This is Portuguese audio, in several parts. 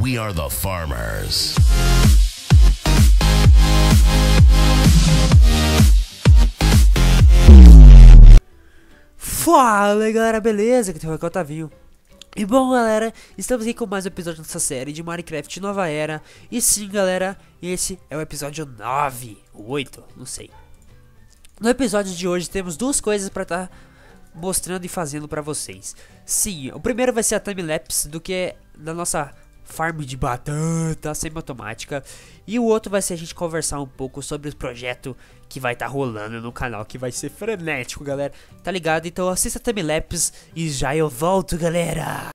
We are the farmers. Fala galera, beleza? Aqui tem o Otavinho. E bom galera, estamos aqui com mais um episódio dessa série de Minecraft Nova Era. E sim galera, esse é o episódio 9, 8, não sei. No episódio de hoje temos duas coisas pra estar mostrando e fazendo pra vocês. Sim, o primeiro vai ser a timelapse do que é da nossa farm de batata semi-automática. E o outro vai ser a gente conversar um pouco sobre o projeto que vai estar rolando no canal, que vai ser frenético, galera. Tá ligado? Então assista a timelapse e já eu volto, galera.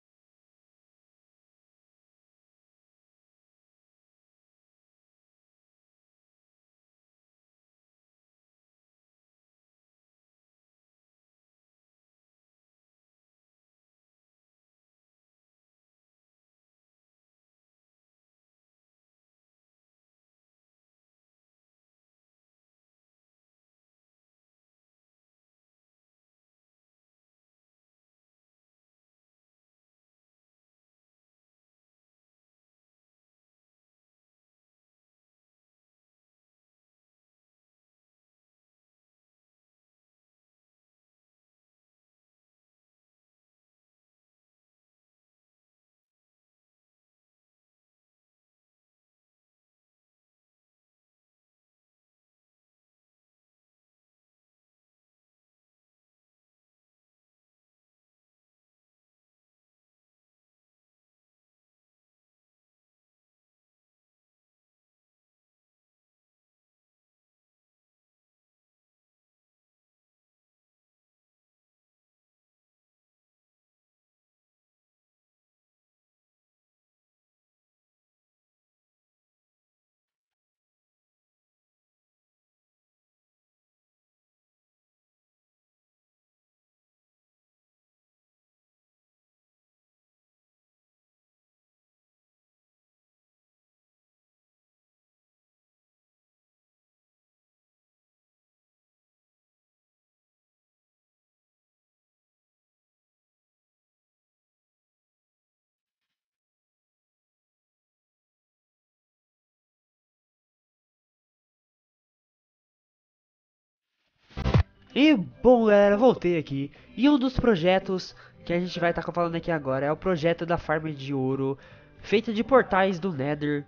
E bom galera, voltei aqui. E um dos projetos que a gente vai estar falando aqui agora é o projeto da farm de ouro, feita de portais do Nether,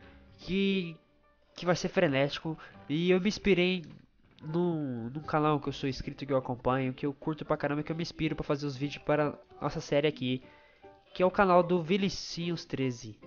que vai ser frenético. E eu me inspirei num canal que eu sou inscrito, que eu acompanho, que eu curto pra caramba, que eu me inspiro pra fazer os vídeos para nossa série aqui, que é o canal do Vinicinhos 13.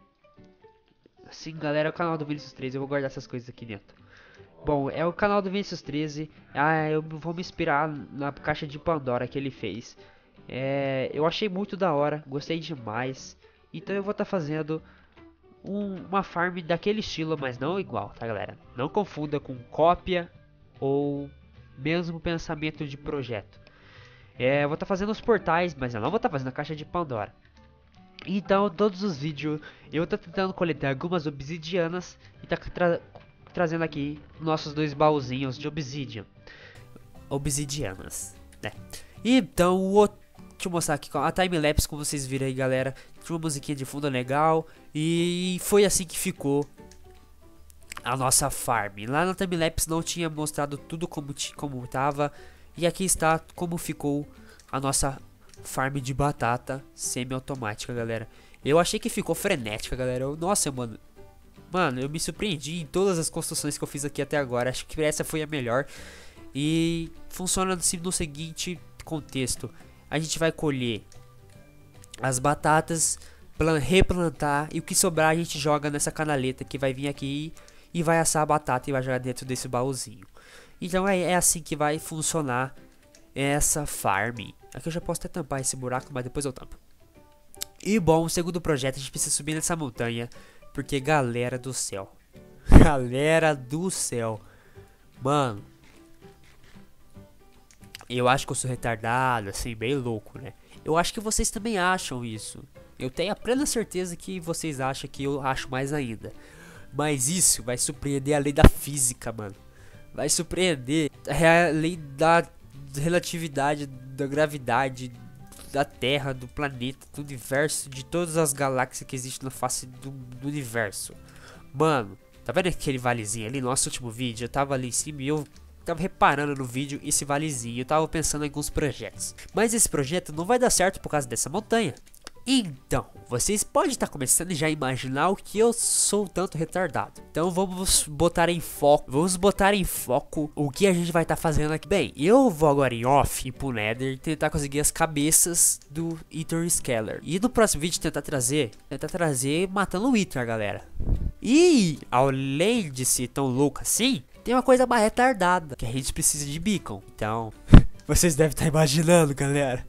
Sim galera, é o canal do Vinicinhos 13, eu vou guardar essas coisas aqui dentro. Bom, é o canal do Vinícius 13. Eu vou me inspirar na caixa de Pandora que ele fez. Eu achei muito da hora, gostei demais. Então eu vou estar fazendo uma farm daquele estilo, mas não igual, tá galera? Não confunda com cópia ou mesmo pensamento de projeto. Eu vou estar fazendo os portais, mas eu não vou estar fazendo a caixa de Pandora. Então, todos os vídeos eu tô tentando coletar algumas obsidianas e tá trazendo aqui nossos dois baúzinhos de obsidianas, né? Então, deixa eu mostrar aqui a timelapse, como vocês viram aí, galera. Tinha uma musiquinha de fundo legal e foi assim que ficou a nossa farm. Lá na timelapse não tinha mostrado tudo como tava, e aqui está como ficou a nossa farm de batata semi-automática, galera. Eu achei que ficou frenética, galera. Nossa, mano, eu me surpreendi em todas as construções que eu fiz aqui até agora. Acho que essa foi a melhor. E funciona no seguinte contexto: a gente vai colher as batatas, replantar, e o que sobrar a gente joga nessa canaleta que vai vir aqui e vai assar a batata e vai jogar dentro desse baúzinho. Então é assim que vai funcionar essa farm. Aqui eu já posso até tampar esse buraco, mas depois eu tampo. E bom, o segundo projeto, a gente precisa subir nessa montanha, porque galera do céu, mano, eu acho que eu sou retardado, assim, bem louco, né? Eu acho que vocês também acham isso. Eu tenho a plena certeza que vocês acham que eu acho mais ainda. Mas isso vai surpreender a lei da física, mano. Vai surpreender a lei da relatividade, da gravidade. da Terra, do planeta, do universo, de todas as galáxias que existem na face do universo. Mano, tá vendo aquele valezinho ali? No nosso último vídeo, eu tava ali em cima e eu tava reparando no vídeo esse valezinho. Eu tava pensando em alguns projetos. Mas esse projeto não vai dar certo por causa dessa montanha. Então, vocês podem estar começando já a imaginar o que eu sou tanto retardado. Então vamos botar em foco. Vamos botar em foco o que a gente vai estar fazendo aqui. Bem, eu vou agora em off, ir pro Nether, tentar conseguir as cabeças do Wither Scaler. E no próximo vídeo tentar trazer matando o Wither, galera. E, além de ser tão louco assim, tem uma coisa mais retardada, que a gente precisa de beacon. Então, vocês devem estar imaginando, galera.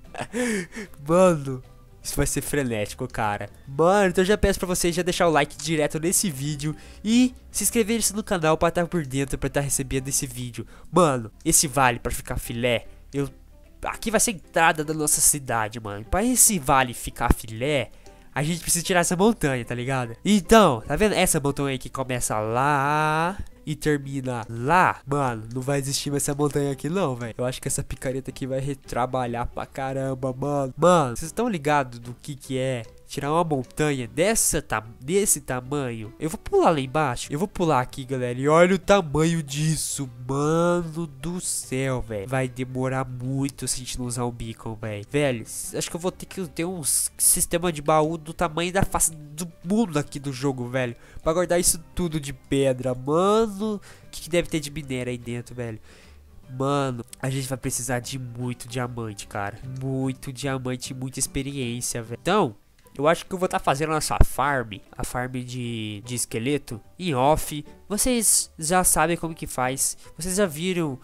Mano, isso vai ser frenético, cara. Mano, então eu já peço pra vocês já deixar o like direto nesse vídeo e se inscrever no canal pra estar por dentro, pra estar recebendo esse vídeo. Mano, esse vale pra ficar filé, aqui vai ser a entrada da nossa cidade, mano. Pra esse vale ficar filé, a gente precisa tirar essa montanha, tá ligado? Então, tá vendo essa montanha aí que começa lá e termina lá? Mano, não vai existir mais essa montanha aqui não, velho. Eu acho que essa picareta aqui vai retrabalhar pra caramba, mano. Mano, vocês estão ligados do que é tirar uma montanha desse tamanho? Eu vou pular lá embaixo. Eu vou pular aqui, galera. E olha o tamanho disso, mano do céu, velho. Vai demorar muito se a gente não usar um beacon, velho. Velho, acho que eu vou ter que ter um sistema de baú do tamanho da face do mundo aqui do jogo, velho, pra guardar isso tudo de pedra, mano. O que deve ter de minério aí dentro, velho? Mano, a gente vai precisar de muito diamante, cara. Muito diamante e muita experiência, velho. Então, eu acho que eu vou estar fazendo essa farm, a farm de esqueleto, em off. Vocês já sabem como que faz. Vocês já viram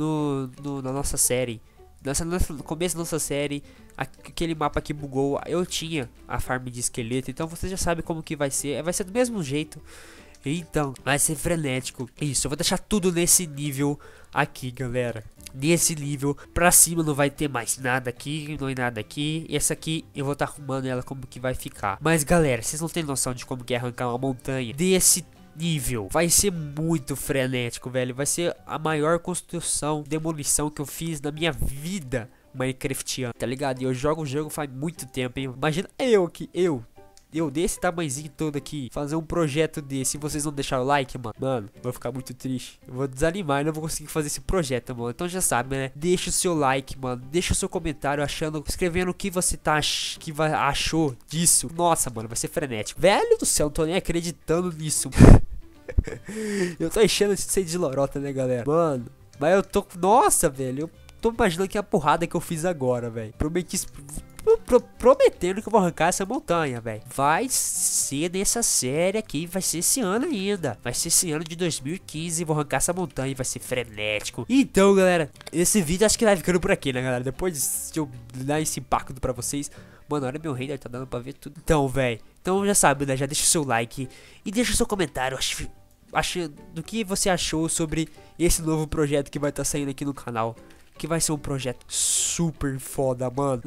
na nossa série. No começo da nossa série, aquele mapa que bugou, eu tinha a farm de esqueleto. Então vocês já sabem como que vai ser. Vai ser do mesmo jeito. Então, vai ser frenético. Isso, eu vou deixar tudo nesse nível aqui, galera. Nesse nível, pra cima não vai ter mais nada aqui, não é nada aqui. E essa aqui, eu vou estar arrumando ela como que vai ficar. Mas, galera, vocês não têm noção de como que é arrancar uma montanha desse nível. Vai ser muito frenético, velho. Vai ser a maior construção, demolição que eu fiz na minha vida Minecraftiana, tá ligado? E eu jogo o jogo faz muito tempo, hein? Imagina eu desse tamanhozinho todo aqui, fazer um projeto desse e vocês não deixar o like, mano. Mano, vou ficar muito triste. Eu vou desanimar e não vou conseguir fazer esse projeto, mano. Então já sabe, né? Deixa o seu like, mano. Deixa o seu comentário escrevendo o que você achou disso. Nossa, mano, vai ser frenético. Velho do céu, não tô nem acreditando nisso. Eu tô enchendo de ser de lorota, né, galera? Mano, mas eu tô... Nossa, velho, eu tô imaginando que é a porrada que eu fiz agora, velho. Prometendo que eu vou arrancar essa montanha, velho. Vai ser nessa série aqui, vai ser esse ano ainda. Vai ser esse ano de 2015, vou arrancar essa montanha, vai ser frenético. Então, galera, esse vídeo acho que vai ficando por aqui, né, galera? Depois de eu dar esse impacto pra vocês, mano, olha meu render, tá dando pra ver tudo. Então, velho, então já sabe, né? Já deixa o seu like e deixa o seu comentário do que você achou sobre esse novo projeto que vai estar saindo aqui no canal. Que vai ser um projeto super foda, mano.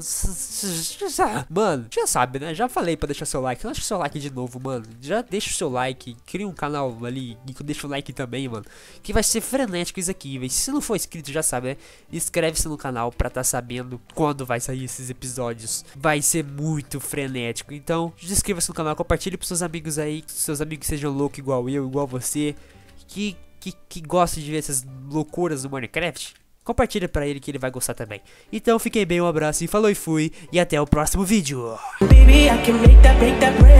Mano, já sabe, né? Já falei pra deixar seu like. Não deixa seu like de novo, mano. Já deixa o seu like. Cria um canal ali e deixa o like também, mano. Que vai ser frenético isso aqui, velho. Se não for inscrito, já sabe, né? Inscreve-se no canal pra tá sabendo quando vai sair esses episódios. Vai ser muito frenético. Então, inscreva-se no canal, compartilhe pros seus amigos aí. Que seus amigos sejam loucos igual eu, igual você. Que gostam de ver essas loucuras do Minecraft. Compartilha pra ele que ele vai gostar também. Então fiquem bem, um abraço e falou e fui. E até o próximo vídeo. Baby,